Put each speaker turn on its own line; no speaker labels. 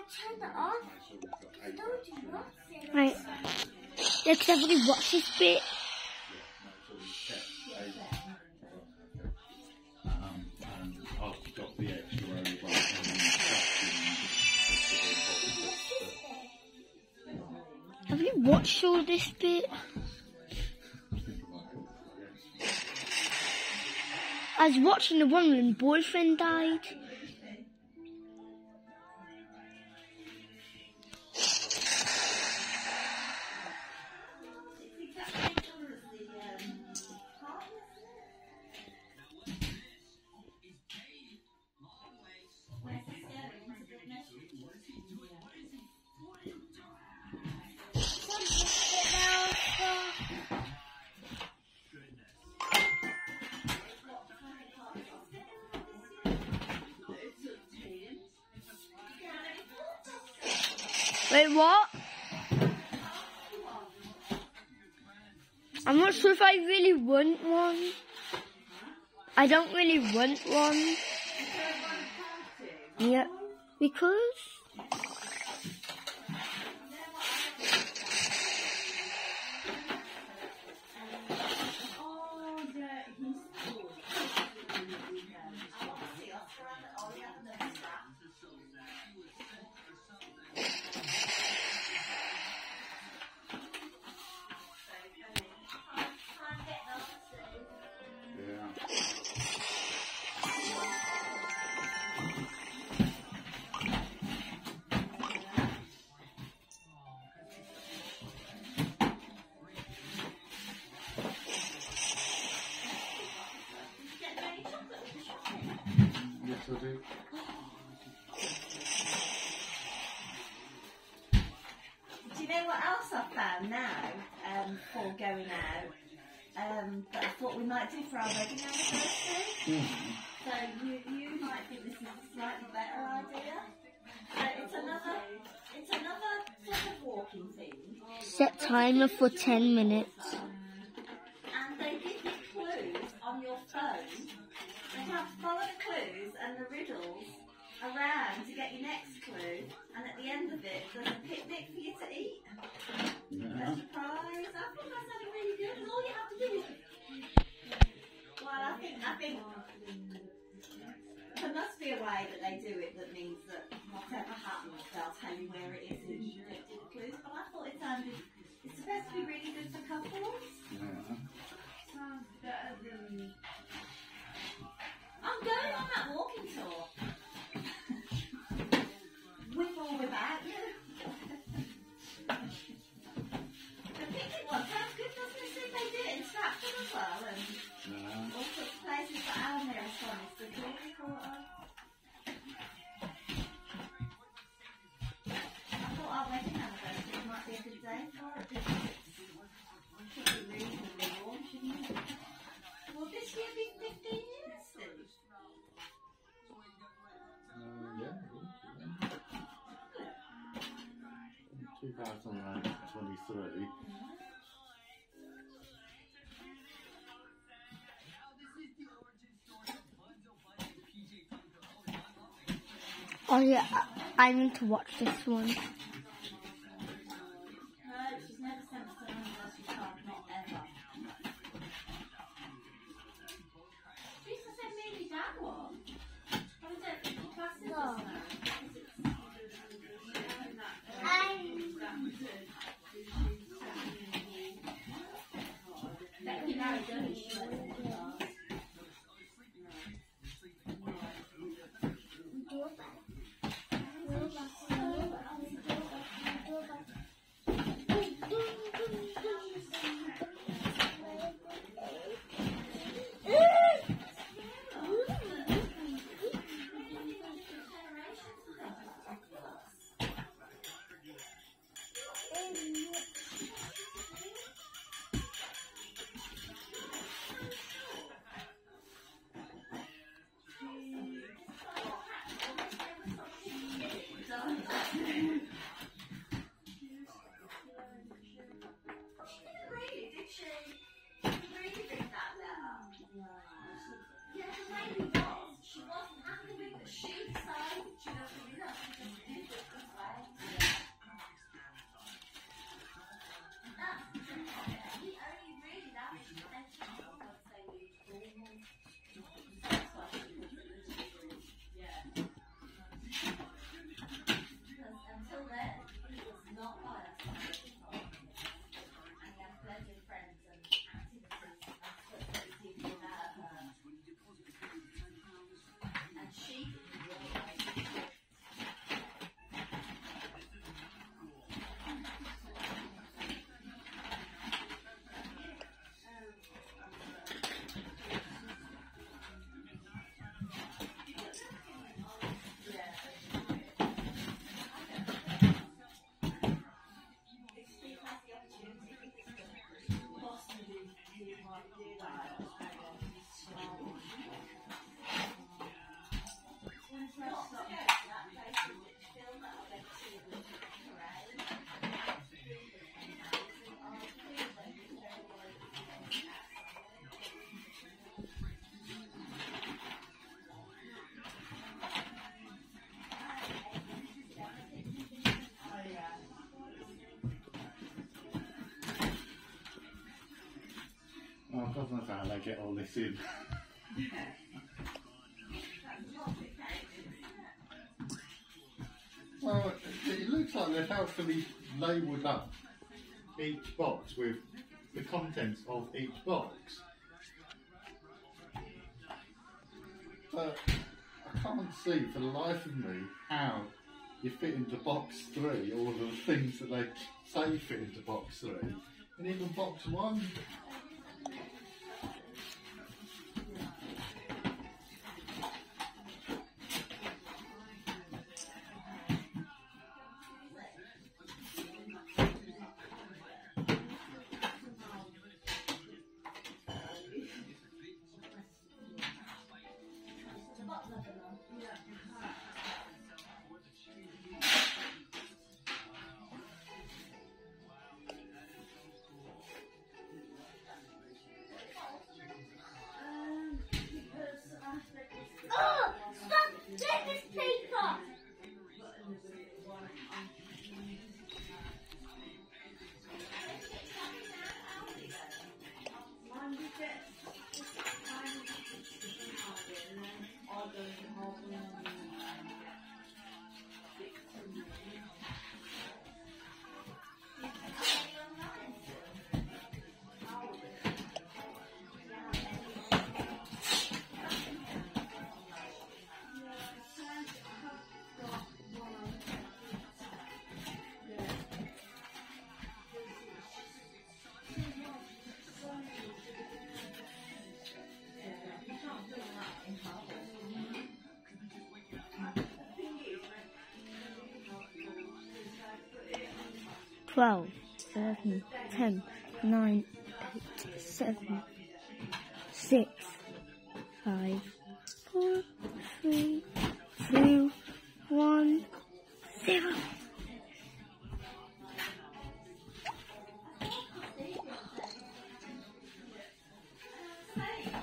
turned it off. I told you not to.
Right. Let's everybody watch this bit.
I've got the extra over.
Have you watched all this bit? I was watching the one when boyfriend died. Wait, what? I'm not sure if I really want one. I don't really want one. Yeah, because...
Do you know what else I've found now for going out that I thought we might do for our wedding anniversary? So you might think this is a slightly better idea. It's another sort of walking thing.
Set timer for 10 minutes.
And they give you clues on your phone. You have to follow the clues and the riddles around to get your next clue, and at the end of it, there's a picnic for you to eat. A surprise. I think that sounded really good, and all you have to do is... Well, I think there must be a way that they do it that means that whatever happens, they'll tell you where it is and you get the clues. But I thought it sounded... It's supposed to be really good for couples. Sounds better than... I'm going on that walking tour. With or without you. The picnic one sounds good, doesn't it? See, they did it in Stratford as well, and all sorts of places that our nearest one is the Cleary Quarter. I thought our wedding anniversary might be a good day for it, because it should be reasonably warm, shouldn't it? Will this year be 15 years, Steve?
Yeah. 2023.
Oh yeah, I need to watch this one.
No, she's never sent us an anniversary card, not ever. She used to send me and your dad one. What is it? Classes or something?
God knows how they get all this in. Well, it looks like they've helpfully labelled up each box with the contents of each box. But I can't see for the life of me how you fit into box 3 all of the things that they say fit into box 3, and even box 1.
Oh, stop! Take this paper!
Twelve, 11, 10, 9, 8, 7, 6, 5, 4, 3, 2, 1, 0.
Hey.